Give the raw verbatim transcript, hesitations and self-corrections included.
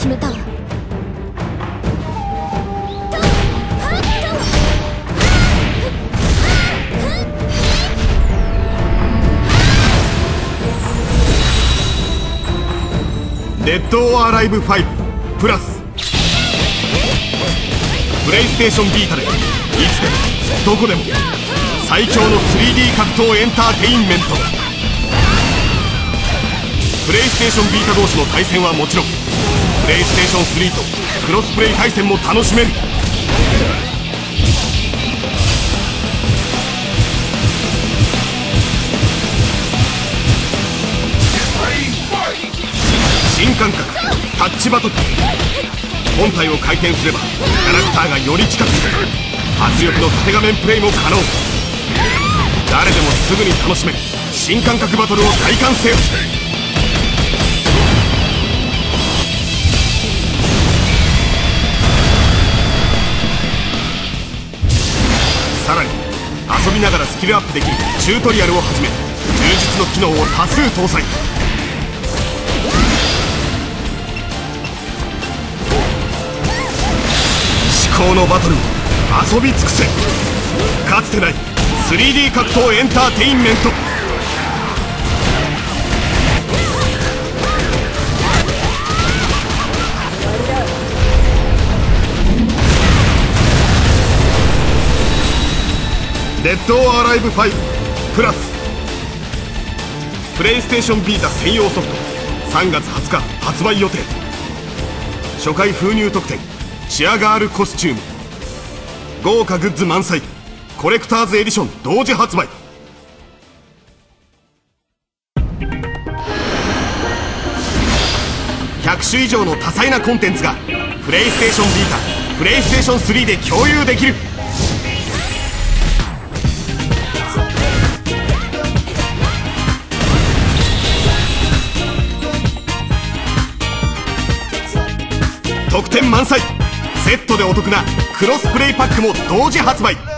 決めたわ。 デッド・オア・アライブファイブプラスプレイステーションビータでいつでもどこでも最強の スリーディー 格闘エンターテインメント。プレイステーションビータ同士の対戦はもちろん、プレイステーションスリーとクロスプレイ対戦も楽しめる。新感覚タッチバトル。本体を回転すればキャラクターがより近く、圧力の縦画面プレイも可能。誰でもすぐに楽しめる新感覚バトルを体感せよ。さらに遊びながらスキルアップできるチュートリアルをはじめ、充実の機能を多数搭載。至高のバトルを遊び尽くせ。かつてない スリーディー 格闘エンターテインメント。デッド・オア・アライブファイブプラスプレイステーションビータ専用ソフトさんがつはつか発売予定。初回封入特典チアガールコスチューム、豪華グッズ満載、コレクターズエディション同時発売。ひゃく種以上の多彩なコンテンツがプレイステーションビータプレイステーションスリーで共有できる。特典満載、セットでお得なクロスプレイパックも同時発売。